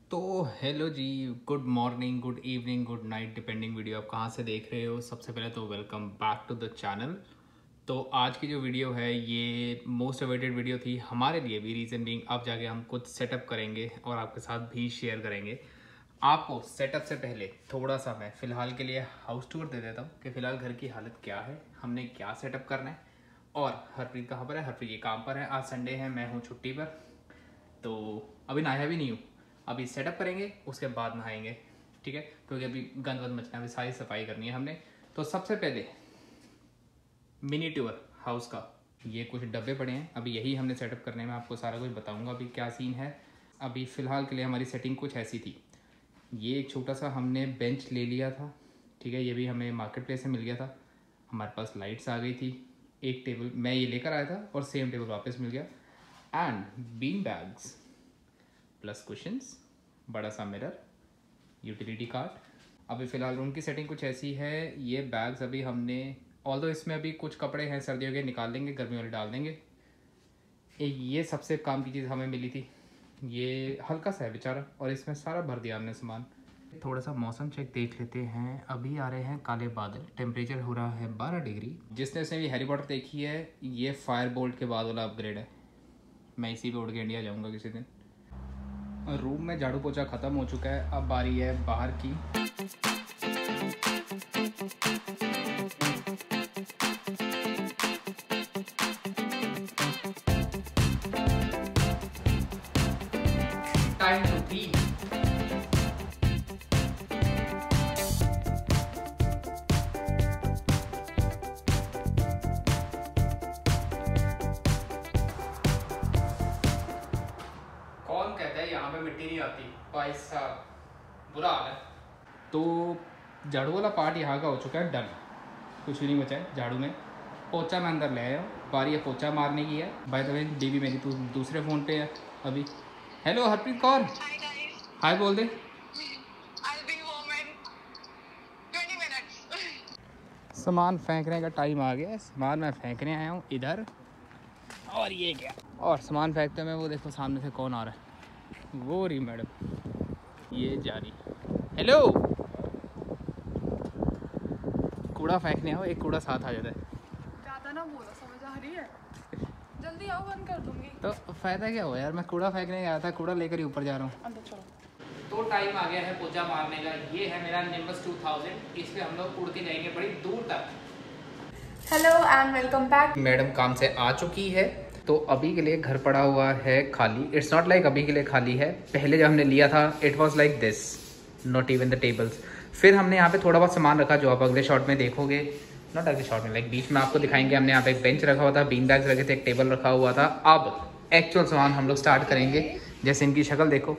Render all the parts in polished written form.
तो hello ji, good morning, good evening, good night, depending video आप कहाँ से देख रहे हो। सबसे पहले तो welcome back to the channel. तो आज की जो वीडियो है ये मोस्ट अवेटेड वीडियो थी हमारे लिए भी, रीज़न बीइंग अब जाके हम कुछ सेटअप करेंगे और आपके साथ भी शेयर करेंगे। आपको सेटअप से पहले थोड़ा सा मैं फ़िलहाल के लिए हाउस टूर दे देता हूँ कि फ़िलहाल घर की हालत क्या है, हमने क्या सेटअप करना है। और हरप्रीत कहाँ पर है? हरप्रीत ये काम पर है, आज संडे है, मैं हूँ छुट्टी पर, तो अभी नहाया भी नहीं हूँ। अभी सेटअप करेंगे उसके बाद नहाएंगे, ठीक है, क्योंकि अभी गंद वंद मचना है, अभी सारी सफाई करनी है हमने। तो सबसे पहले मिनी टूर हाउस का, ये कुछ डब्बे पड़े हैं, अभी यही हमने सेटअप करने में आपको सारा कुछ बताऊंगा अभी क्या सीन है। अभी फ़िलहाल के लिए हमारी सेटिंग कुछ ऐसी थी। ये एक छोटा सा हमने बेंच ले लिया था, ठीक है, ये भी हमें मार्केट प्लेस से मिल गया था। हमारे पास लाइट्स आ गई थी, एक टेबल मैं ये लेकर आया था और सेम टेबल वापस मिल गया। And bean bags plus cushions, बड़ा सा मिरर, यूटिलिटी कार्ड। अभी फ़िलहाल रूम की सेटिंग कुछ ऐसी है। ये बैग्स अभी हमने, ऑल्दो इसमें अभी कुछ कपड़े हैं सर्दियों के, निकाल देंगे, गर्मी वाले डाल देंगे। ये सबसे काम की चीज़ हमें मिली थी, ये हल्का सा है बेचारा और इसमें सारा भर दिया हमने सामान। थोड़ा सा मौसम चेक देख लेते हैं। अभी आ रहे हैं काले बादल, टेम्परेचर हो रहा है 12 डिग्री। जिसने भी हैरी पॉटर देखी है, ये फायर बोल्ट के बाद वाला अपग्रेड है। मैं इसी पे उड़ के इंडिया जाऊँगा किसी दिन। रूम में झाड़ू पोछा ख़त्म हो चुका है, अब बारी है बाहर की। Time to be. कौन कहता है यहाँ पे मिट्टी नहीं आती? भाई साहब बुरा हाल है। तो झाड़ू वाला पार्ट यहाँ का हो चुका है डन, कुछ भी नहीं बचा है झाड़ू में। पोछा मैं अंदर ले आया हूँ, बारी है पोछा मारने की है। बाय द वे दीदी मेरी तो दूसरे फ़ोन पे है अभी। हेलो हरप्रीत कौर, हाय बोल दे। सामान फेंकने का टाइम आ गया है, सामान मैं फेंकने आया हूँ इधर। और ये क्या, और सामान फेंकते में वो देखो सामने से कौन आ रहा है, वो रही मैडम, ये जा रही। हेलो, कूड़ा फेंकने आओ, एक कूड़ा साथ आ जाता है। ज़्यादा ना बोलो, समझ आ रही है? जल्दी आओ, बंद कर दूंगी। तो फ़ायदा क्या हुआ यार, मैं कूड़ा फेंकने आया था, कूड़ा लेकर ही ऊपर जा रहा हूँ। अंदर चलो। तो टाइम आ गया है पोछा मारने का। ये है मेरा निम्बस 2000, इस पे हम लोग उड़ के जाएंगे बड़ी दूर तक। Hello and welcome back. Madam काम से आ चुकी है, तो अभी के लिए घर पड़ा हुआ है खाली। इट्स नॉट लाइक अभी के लिए खाली है, पहले जब हमने लिया था it was like this, not even the tables. फिर हमने यहाँ पे थोड़ा बहुत सामान रखा जो आप अगले शॉट में देखोगे, नॉट अगले शॉट में, लाइक बीच में आपको दिखाएंगे। हमने यहाँ पे एक बेंच रखा हुआ था, बीन बैग्स रखे थे, एक टेबल रखा हुआ था। अब एक्चुअल सामान हम लोग स्टार्ट करेंगे। जैसे इनकी शक्ल देखो,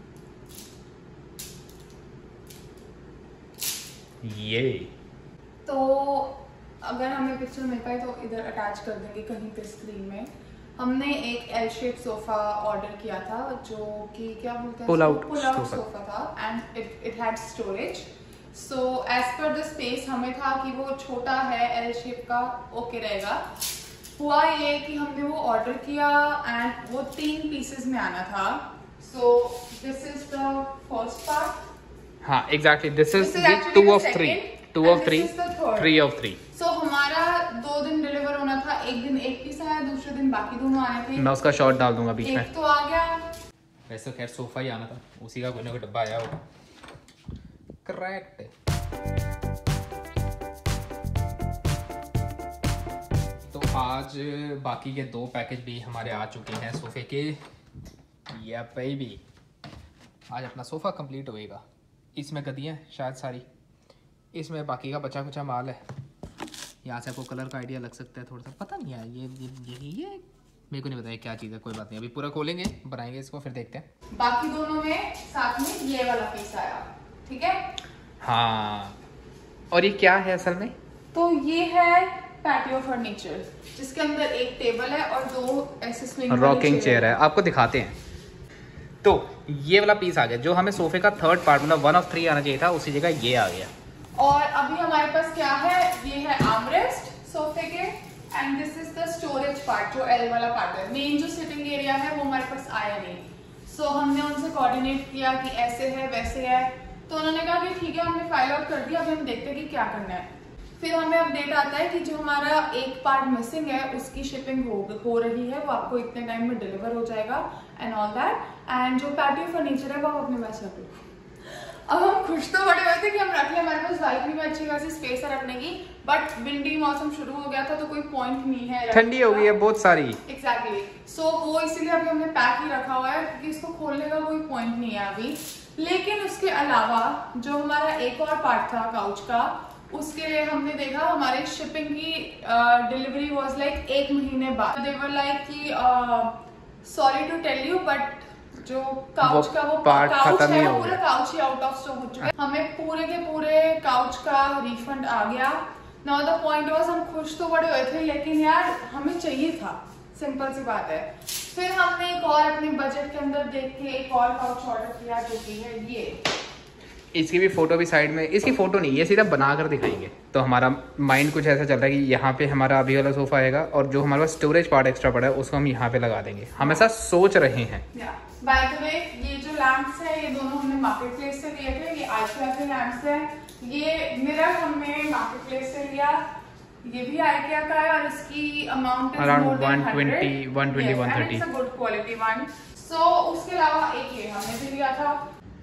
ये तो अगर हमें पिक्चर मिल पाए तो इधर अटैच कर देंगे कहीं पे स्क्रीन में। हमने एक एल शेप सोफा ऑर्डर किया था जो कि क्या बोलते हैं, पुल आउट सोफा था and it had storage. So as per the space हमें था कि वो छोटा है, एल शेप का, ओके रहेगा। हुआ ये कि हमने वो ऑर्डर किया एंड वो 3 पीसेस में आना था। So this is the first part. हाँ exactly, this is 2 of 3, 2 of 3, 3 of 3। So हमारा 2 दिन डिलीवर होना था, एक दिन एक पीस आया, दूसरे दिन बाकी दोनों आए थे। मैं उसका शॉट डाल दूंगा बीच में। एक तो आ गया, वैसे खैर सोफा ही आना था, उसी का कोई ना कोई डब्बा आया होगा। करेक्ट। तो आज बाकी के 2 पैकेज भी हमारे आ चुके हैं सोफे के। या बेबी, आज अपना सोफ़ा कंप्लीट होएगा। इसमें गद्दियाँ शायद सारी, इसमें बाकी का बचा कुचा माल है। यहाँ से आपको कलर का आइडिया लग सकता है, थोड़ा सा पता नहीं है, ये मेरे को नहीं पता है क्या चीज़ है, कोई बात नहीं, अभी पूरा खोलेंगे, बनाएंगे इसको, फिर देखते हैं। बाकी दोनों में साथ में ये वाला पीस आया, ठीक है। हाँ, और ये क्या है असल में? तो ये है पैटियो फर्नीचर, जिसके अंदर एक टेबल है और 2 ऐसे स्विंग रॉकिंग चेयर है, आपको दिखाते हैं। तो ये वाला पीस आ गया, जो हमें सोफे का थर्ड पार्ट मतलब 1 of 3 आना चाहिए था, उसी जगह ये आ गया। और अभी हमारे पास क्या है, ये है आर्मरेस्ट सोफे के and this is the storage part, जो एल वाला पार्ट है। मेन जो सिटिंग एरिया है वो हमारे पास आया नहीं। सो हमने उनसे कोऑर्डिनेट किया कि ऐसे है वैसे है, तो उन्होंने कहा कि ठीक है, हमने फाइल आउट कर दिया, अभी हम देखते हैं कि क्या करना है। फिर हमें अपडेट आता है कि जो हमारा एक पार्ट मिसिंग है उसकी शिपिंग हो रही है, वो आपको इतने टाइम में डिलीवर हो जाएगा एंड ऑल दैट। एंड जो पैटियो फर्नीचर है वो आप अपने पास रख लो। अब हम खुश तो बड़े हुए थे कि हम रख लें, हमारे पास बालकनी में अच्छी खासी स्पेस है रखने की, बट विंडी मौसम शुरू हो गया था तो कोई पॉइंट नहीं है, ठंडी हो गई है बहुत सारी। एग्जैक्टली। सो वो इसीलिए अभी हमने पैक ही रखा हुआ है क्योंकि इसको खोलने का कोई पॉइंट नहीं है अभी। लेकिन उसके अलावा जो हमारा एक और पार्ट था काउच का, उसके लिए हमने देखा हमारे शिपिंग की डिलीवरी वाज लाइक 1 महीने बाद। दे वर लाइक कि sorry to tell you but जो काउच का वो पार्ट काउच खत्म है हो वो पूरा गया। काउच ही आउट ऑफ स्टॉक हो चुका है। हमें पूरे के पूरे काउच का रिफंड आ गया। नाउ द पॉइंट वाज हम खुश तो बड़े हुए थे लेकिन यार हमें चाहिए था, सिंपल सी बात है। फिर हमने एक और अपने बजट के अंदर देख के एक और काउच ऑर्डर किया जो कि है ये। इसकी भी फोटो भी साइड में, इसकी फोटो नहीं, ये सीधा बना कर दिखाएंगे। तो हमारा माइंड कुछ ऐसा चल रहा है कि यहाँ पे हमारा अभी वाला सोफा आएगा और जो हमारे पास स्टोरेज पार्ट एक्स्ट्रा पड़ा है उसको हम यहाँ पे लगा देंगे। हम ऐसा सोच रहे हैं। बाय द वे ये जो लैंप्स है ये दोनों हमने मार्केट प्लेस से लिए थे। ये आईकिया के लैंप्स है। ये मिरर हमने मार्केट प्लेस से लिया, ये भी आईकिया का है और इसकी amount around 120 130 it's a good quality one. So उसके अलावा एक ये हमने भी लिया था,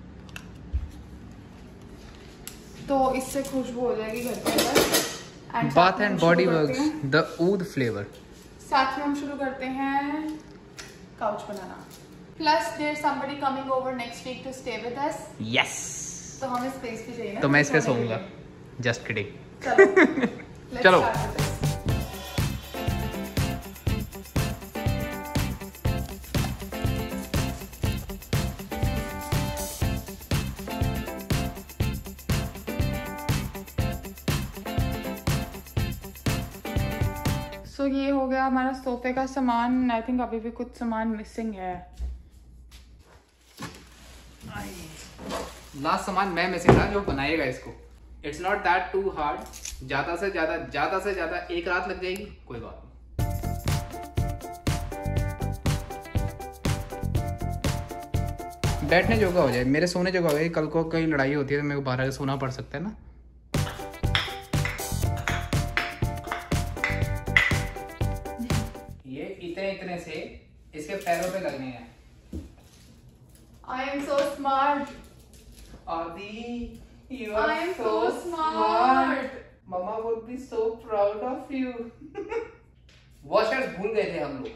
तो इससे खुशबू हो जाएगी घर के अंदर। Bath and Body Works the oud flavour. साथ में हम शुरू करते हैं काउच बनाना। Plus there somebody coming over next week to stay with us. Yes, तो हमें स्पेस भी चाहिए ना, तो मैं इस पे सोऊंगा। Just kidding. चलो चलो। सो ये हो गया हमारा सोफे का सामान। आई थिंक अभी भी कुछ सामान मिसिंग है। लास्ट सामान मैं मिसिंग था जो बनाएगा इसको। It's not that too hard. ज्यादा से ज्यादा एक रात लग जाएगी, कोई बात नहीं। बैठने जोगा हो जाए, मेरे सोने जोगा हो जाए। कल को कहीं लड़ाई होती है तो मेरे को बाहर सोना पड़ सकता है ना। ये इतने से इसके पैरों पे लगने हैं। I am so smart. Adi, you I are am so so smart. Mama would be so proud of you. Washers भूल गए थे हम लोग।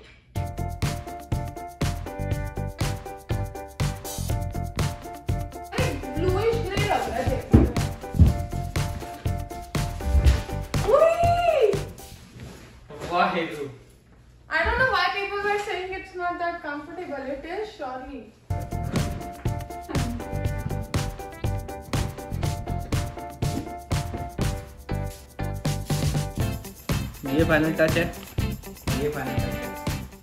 Bluish grey लग रहा है देखने में। उई! Waheguru. I don't know why people were saying it's not that comfortable. It is surely. ये फाइनल टच है, ये फाइनल टच है।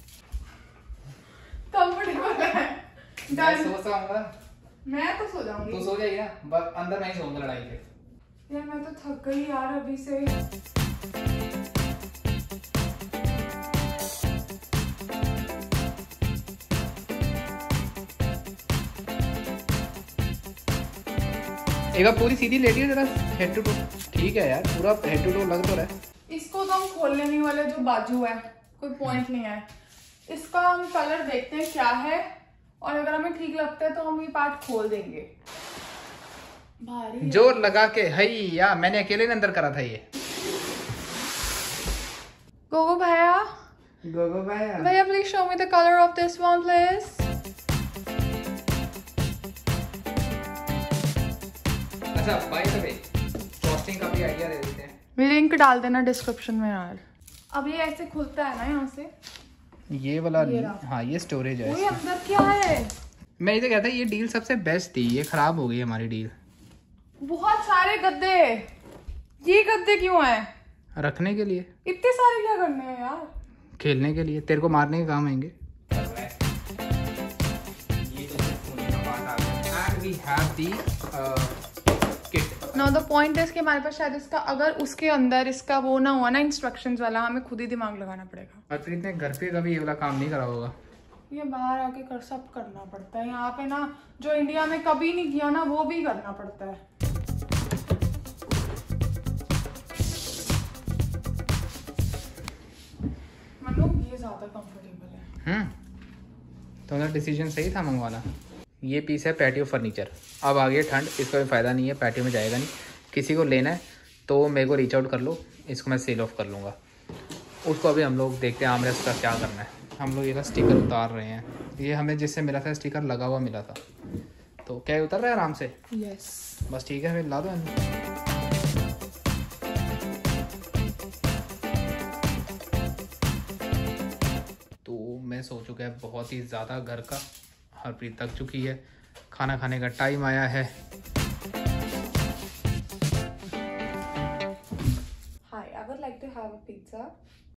Comfortable है। मैं सो जाऊंगा। मैं तो सो जाऊंगी। तू सो जाएगी ना, बस अंदर नहीं सोऊंगा लड़ाई के। यार मैं तो थक गई यार अभी से। एक बार पूरी सीधी लेटी है जरा, हेड टू टो। ठीक है यार, पूरा हेड टू टो लग तो रहा है। इसको तो हम खोलने नहीं वाले, जो बाजू है कोई पॉइंट नहीं है। इसका हम कलर देखते हैं क्या है और अगर हमें ठीक लगता है तो हम ये पार्ट खोल देंगे। भारी जोर लगा के हैया, मैंने अकेले ने अंदर करा था ये। गोगो भैया, गोगो भैया, भैया please show me the colour of this one please. अच्छा बाय द वे, फ्रॉस्टिंग का भी आइडिया दे देते हैं। लिंक डाल देना डिस्क्रिप्शन में यार। अब ये ऐसे खुलता है ना यहाँ से, ये वाला हाँ, ये स्टोरेज है। ये अंदर क्या है? मैं ये तो कहता ये डील सबसे बेस्ट थी, ये खराब हो गई हमारी डील। बहुत सारे गद्दे। ये गद्दे क्यों हैं? रखने के लिए। इतने सारे क्या करने हैं यार? खेलने के लिए, तेरे को मारने के काम आएंगे। नो द पॉइंट है कि हमारे पास शायद इसका, अगर उसके अंदर इसका वो ना हुआ ना इंस्ट्रक्शंस वाला, हमें खुद ही दिमाग लगाना पड़ेगा। और प्रीत ने घर पे कभी ये वाला काम नहीं करा होगा। ये बाहर आके कर सब करना पड़ता है। यहाँ पे ना जो इंडिया में कभी नहीं किया ना वो भी करना पड़ता है। मतलब ये ज्यादा कंफर्टेबल है। तो मतलब डिसीजन सही था मंगवाना। ये पीस है पैटियो फर्नीचर। अब आ गई ठंड, इसका भी फ़ायदा नहीं है, पैटियो में जाएगा नहीं। किसी को लेना है तो मेरे को रीच आउट कर लो, इसको मैं सेल ऑफ कर लूँगा। उसको अभी हम लोग देखते हैं आर्मरेस्ट का क्या करना है। हम लोग ये स्टिकर उतार रहे हैं। ये हमें जिससे मिला था स्टिकर लगा हुआ मिला था, तो क्या उतर रहा है आराम से? यस बस ठीक है, फिर ला दो। तो मैं सो चुका है बहुत ही ज़्यादा घर का, हरप्रीत थक चुकी है, खाना खाने का टाइम आया है। Hi, I would like to have a pizza.